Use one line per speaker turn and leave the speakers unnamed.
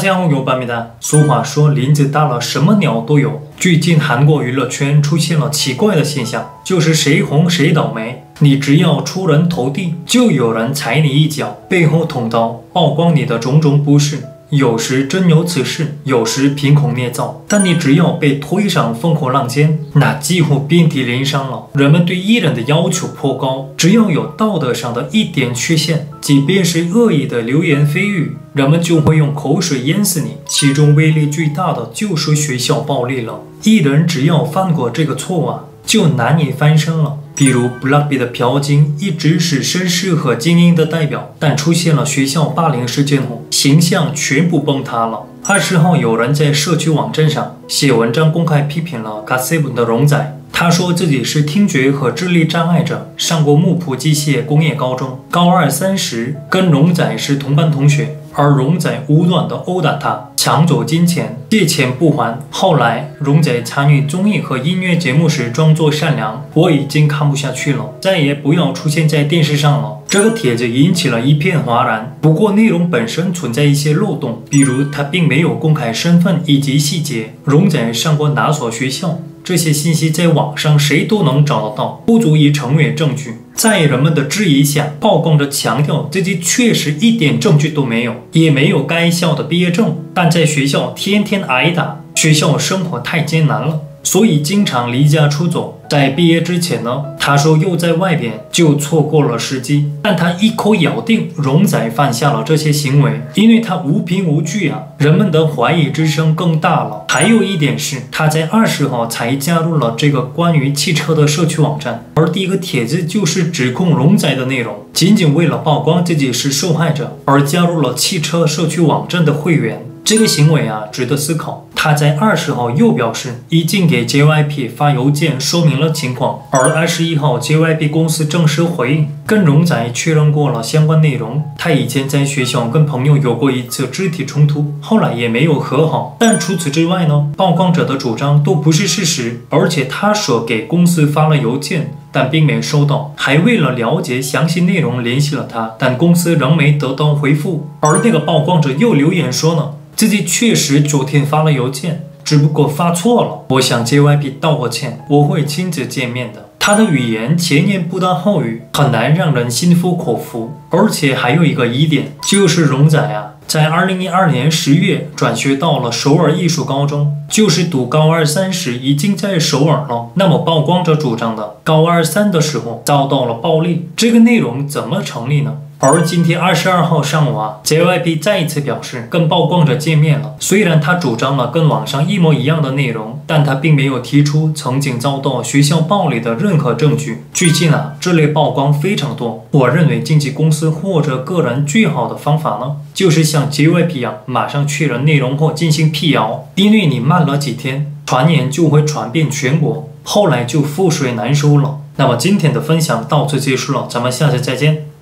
家好，有版的。俗话说，林子大了，什么鸟都有。最近韩国娱乐圈出现了奇怪的现象，就是谁红谁倒霉。你只要出人头地，就有人踩你一脚，背后捅刀，曝光你的种种不是。有时真有此事，有时凭空捏造。但你只要被推上风口浪尖，那几乎遍体鳞伤了。人们对艺人的要求颇高，只要有道德上的一点缺陷，即便是恶意的流言蜚语，人们就会用口水淹死你。其中威力最大的就是学校暴力了。艺人只要犯过这个错啊，就难以翻身了。比如 BLACKPINK 的朴槿一直是绅士和精英的代表，但出现了学校霸凌事件后，形象全部崩塌了。20号有人在社区网站上写文章公开批评了 GOT7 的荣仔。他说自己是听觉和智力障碍者，上过木浦机械工业高中，高2、3时跟荣仔是同班同学，而荣仔无端地殴打他，抢走金钱，借钱不还。后来荣仔参与综艺和音乐节目时装作善良，我已经看不下去了，再也不要出现在电视上了。这个帖子引起了一片哗然，不过内容本身存在一些漏洞，比如他并没有公开身份以及细节，荣仔上过哪所学校，这些信息在网上谁都能找得到，不足以成为证据。在人们的质疑下，曝光者强调自己确实一点证据都没有，也没有该校的毕业证，但在学校天天挨打，学校生活太艰难了，所以经常离家出走。在毕业之前呢，他说又在外边，就错过了时机。但他一口咬定荣仔犯下了这些行为，因为他无凭无据啊，人们的怀疑之声更大了。还有一点是，他在20号才加入了这个关于汽车的社区网站，而第一个帖子就是指控荣仔的内容，仅仅为了曝光自己是受害者而加入了汽车社区网站的会员。这个行为啊，值得思考。他在20号又表示已经给 JYP 发邮件说明了情况，而21号 JYP 公司正式回应，跟荣仔确认过了相关内容。他以前在学校跟朋友有过一次肢体冲突，后来也没有和好。但除此之外呢，曝光者的主张都不是事实，而且他说给公司发了邮件，但并没收到，还为了了解详细内容联系了他，但公司仍没得到回复。而那个曝光者又留言说呢，自己确实昨天发了邮件，只不过发错了。我向 JYP 道过歉，我会亲自见面的。他的语言前言不搭后语，很难让人心服口服。而且还有一个疑点，就是荣仔啊，在2012年10月转学到了首尔艺术高中，就是读高2、3时已经在首尔了。那么曝光者主张的高2、3的时候遭到了暴力，这个内容怎么成立呢？而今天22号上午啊 ，JYP 再一次表示跟曝光者见面了。虽然他主张了跟网上一模一样的内容，但他并没有提出曾经遭到学校暴力的任何证据。最近啊，这类曝光非常多。我认为经纪公司或者个人最好的方法呢，就是像 JYP 一样，马上确认内容后进行辟谣，因为你慢了几天，传言就会传遍全国，后来就覆水难收了。那么今天的分享到此结束了，咱们下次再见。